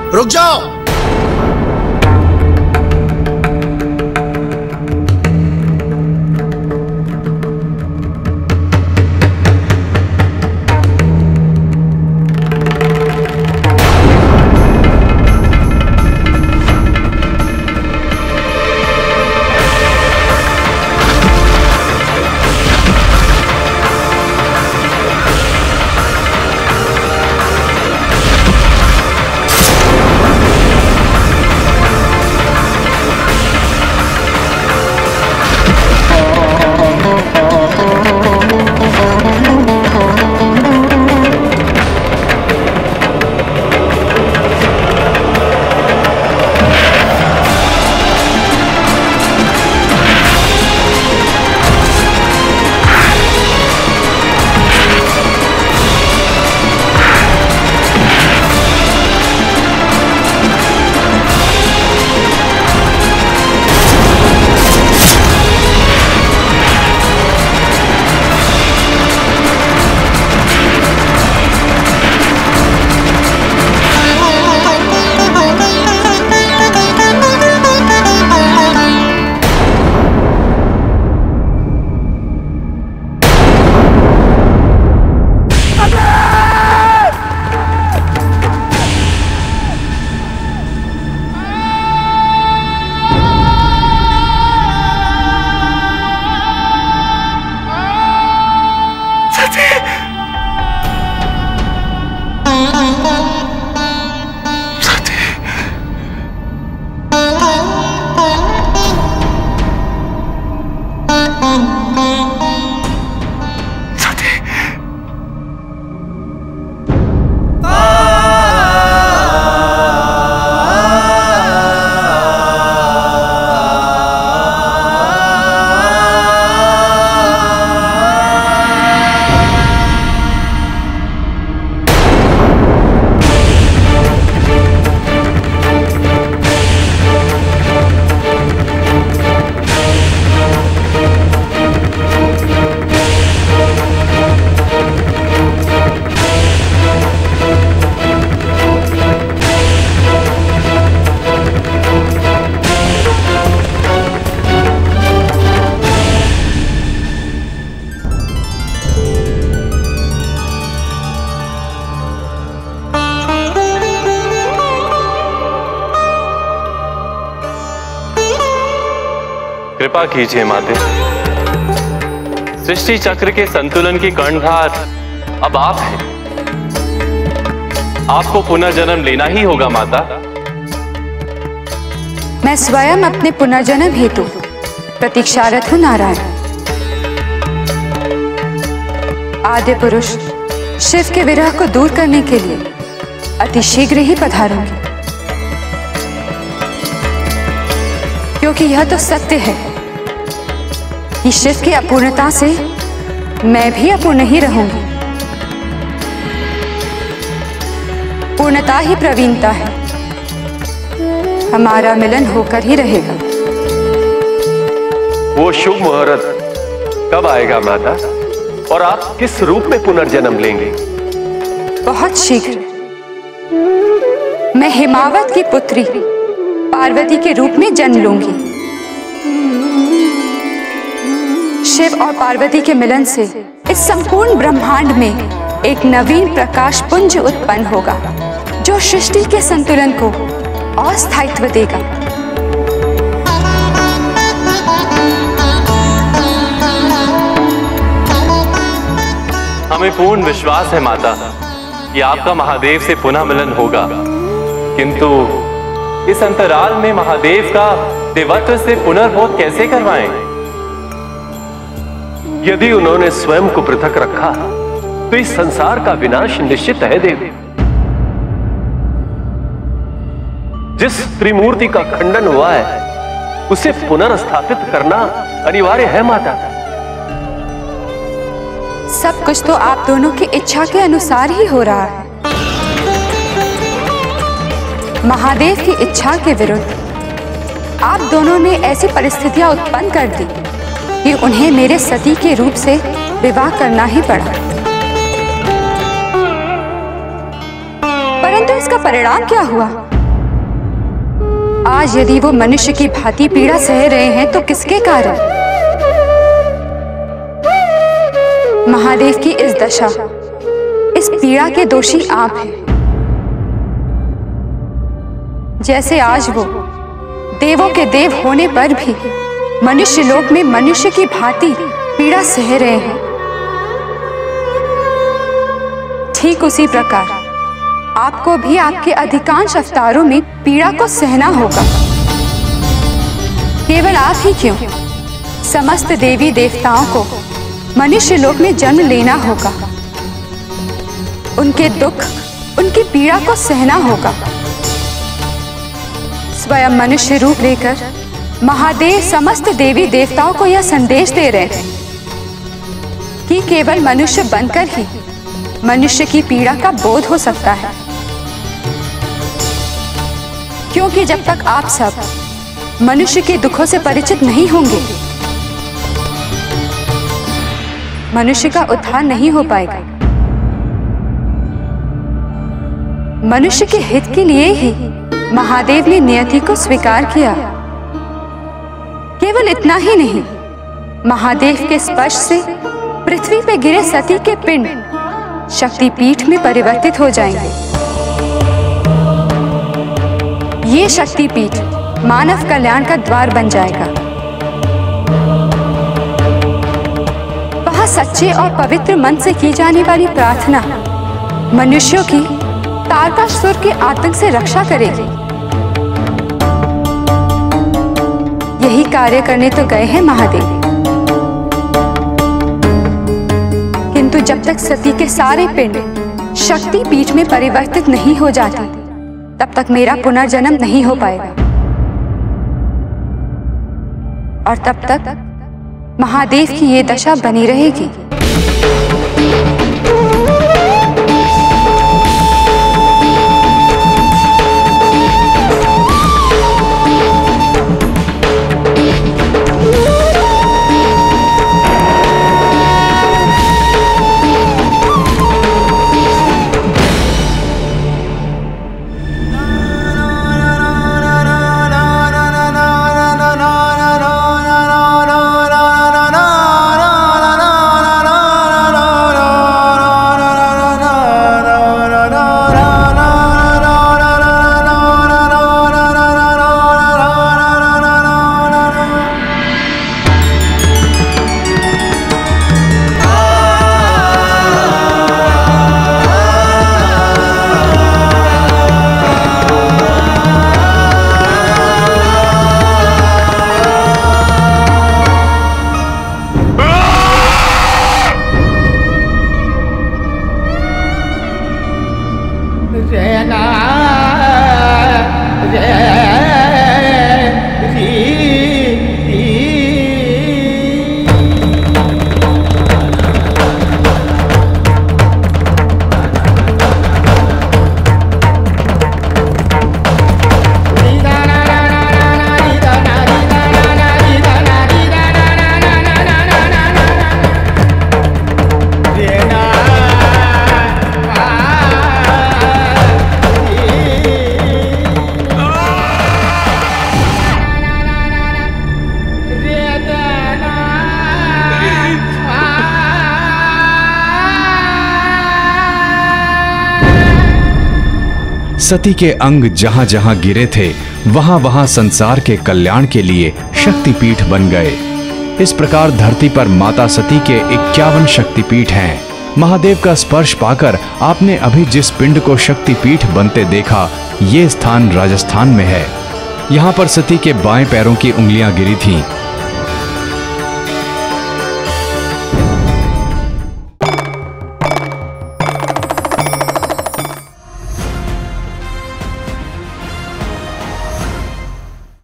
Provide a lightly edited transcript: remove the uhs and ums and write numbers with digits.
रुक जाओ। कृपा कीजिए माते, सृष्टि चक्र के संतुलन की कर्णधार अब आप हैं। आपको पुनर्जन्म लेना ही होगा माता। मैं स्वयं अपने पुनर्जन्म हेतु प्रतीक्षारत हूं नारायण। आद्य पुरुष शिव के विरह को दूर करने के लिए अति शीघ्र ही पधारूंगी, क्योंकि यह तो सत्य है कि शिव की अपूर्णता से मैं भी अपूर्ण ही रहूंगी। पूर्णता ही प्रवीणता है, हमारा मिलन होकर ही रहेगा। वो शुभ मुहूर्त कब आएगा माता, और आप किस रूप में पुनर्जन्म लेंगे? बहुत शीघ्र मैं हिमावत की पुत्री पार्वती के रूप में जन्म लूंगी। शिव और पार्वती के मिलन से इस संपूर्ण ब्रह्मांड में एक नवीन प्रकाश पुंज उत्पन्न होगा, जो सृष्टि के संतुलन को और स्थायित्व देगा। हमें पूर्ण विश्वास है माता कि आपका महादेव से पुनः मिलन होगा, किंतु इस अंतराल में महादेव का देवत्व से पुनर्बोध कैसे करवाएं? यदि उन्होंने स्वयं को पृथक रखा तो इस संसार का विनाश निश्चित है देव। जिस त्रिमूर्ति का खंडन हुआ है उसे पुनर्स्थापित करना अनिवार्य है माता। सब कुछ तो आप दोनों की इच्छा के अनुसार ही हो रहा है। महादेव की इच्छा के विरुद्ध आप दोनों ने ऐसी परिस्थितियां उत्पन्न कर दी कि उन्हें मेरे सती के रूप से विवाह करना ही पड़ा। परंतु इसका परिणाम क्या हुआ? आज यदि वो मनुष्य की भांति पीड़ा सह रहे हैं तो किसके कारण? महादेव की इस दशा, इस पीड़ा के दोषी आप हैं। जैसे आज वो देवों के देव होने पर भी मनुष्य लोक में मनुष्य की भांति पीड़ा सह रहे हैं, ठीक उसी प्रकार आपको भी आपके अधिकांश अवतारों में पीड़ा को सहना होगा। केवल आप ही क्यों, समस्त देवी देवताओं को मनुष्य लोक में जन्म लेना होगा, उनके दुख, उनकी पीड़ा को सहना होगा। स्वयं मनुष्य रूप लेकर महादेव समस्त देवी देवताओं को यह संदेश दे रहे हैं कि केवल मनुष्य बनकर ही मनुष्य की पीड़ा का बोध हो सकता है। क्योंकि जब तक आप सब मनुष्य के दुखों से परिचित नहीं होंगे, मनुष्य का उद्धार नहीं हो पाएगा। मनुष्य के हित के लिए ही महादेव ने नियति को स्वीकार किया। केवल इतना ही नहीं, महादेव के स्पर्श से पृथ्वी पे गिरे सती के पिंड शक्तिपीठ में परिवर्तित हो जाएंगे। ये शक्तिपीठ मानव कल्याण का द्वार बन जाएगा। वहां सच्चे और पवित्र मन से की जाने वाली प्रार्थना मनुष्यों की तारकासुर के आतंक से रक्षा करेगी। यही कार्य करने तो गए हैं महादेव। किंतु जब तक सती के सारे पिंड शक्तिपीठ में परिवर्तित नहीं हो जाते, तब तक मेरा पुनर्जन्म नहीं हो पाएगा। और तब तक महादेव की ये दशा बनी रहेगी। सती के अंग जहां जहां गिरे थे, वहां वहां संसार के कल्याण के लिए शक्तिपीठ बन गए। इस प्रकार धरती पर माता सती के 51 शक्तिपीठ हैं। महादेव का स्पर्श पाकर आपने अभी जिस पिंड को शक्तिपीठ बनते देखा, ये स्थान राजस्थान में है। यहाँ पर सती के बाएं पैरों की उंगलियां गिरी थीं।